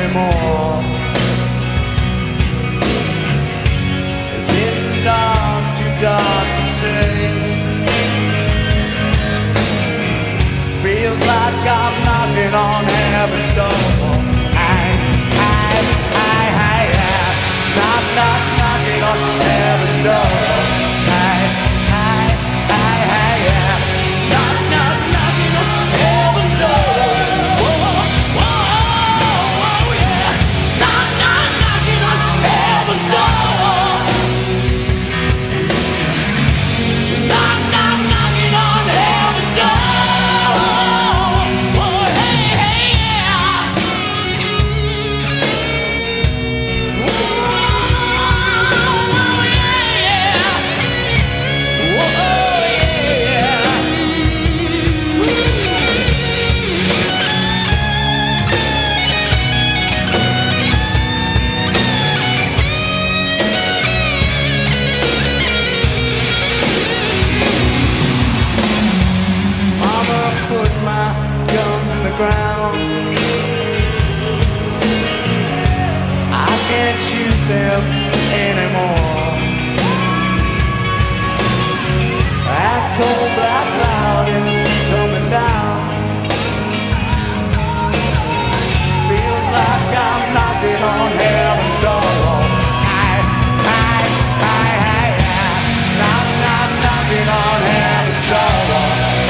anymore. It's getting dark, too dark to say. Feels like I'm knocking on heaven's door. Knock, knock, knocking on heaven's door. Knock, knock, knocking on heaven's door. Whoa, whoa, yeah. Knock, knock, knocking on heaven's door. Knock, knock, knocking on heaven's door. Whoa, hey, hey, yeah. Ground. I can't shoot them anymore. That cold black cloud is coming down. Feels like I'm knocking on heaven's door. Knock, knock, knocking on heaven's door.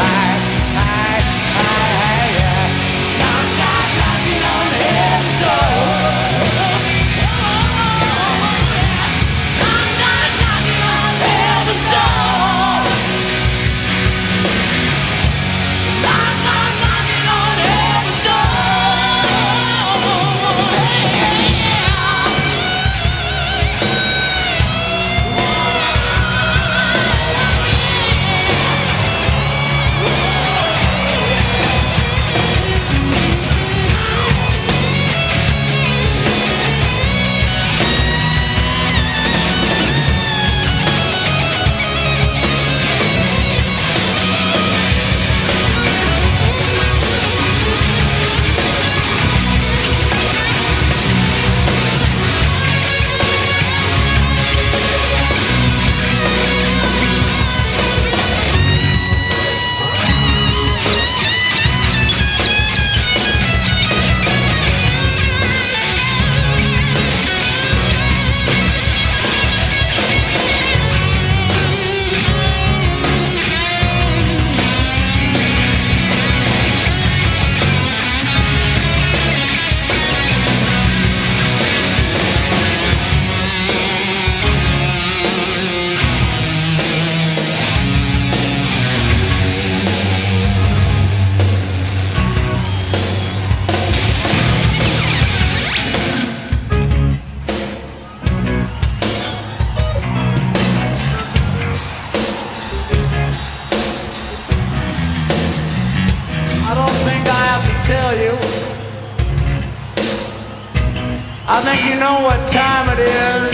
I think you know what time it is.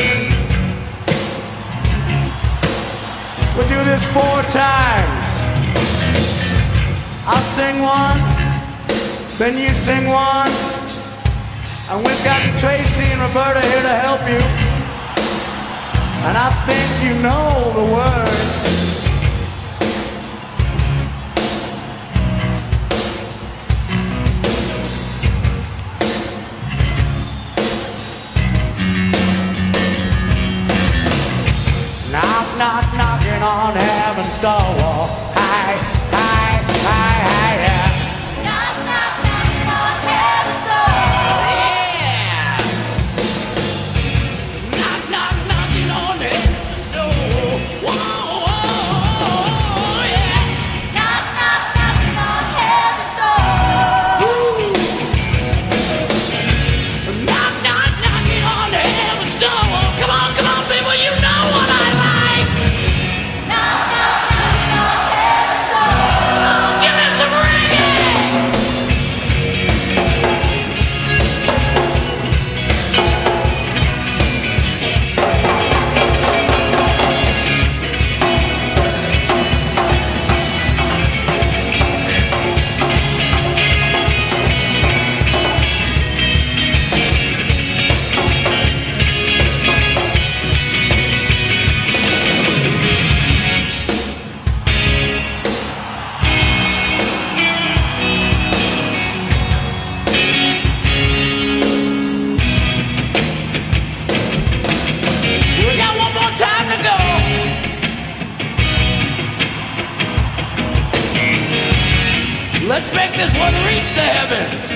We do this 4 times. I'll sing one, then you sing one, and we've got Tracy and Roberta here to help you. And I think you know the words. Knock, knocking on heaven's door. Hi, hi, hi, hi, yeah. Knock, knock, knocking on heaven's door. Yeah. Knock, knock, knocking on heaven's door. Whoa, whoa, yeah. Knock, knock, knocking on heaven's door. Knock, knock, knocking on heaven's door. Come on, people, you know what I like. Knock, knock, knocking make this one reach the heavens.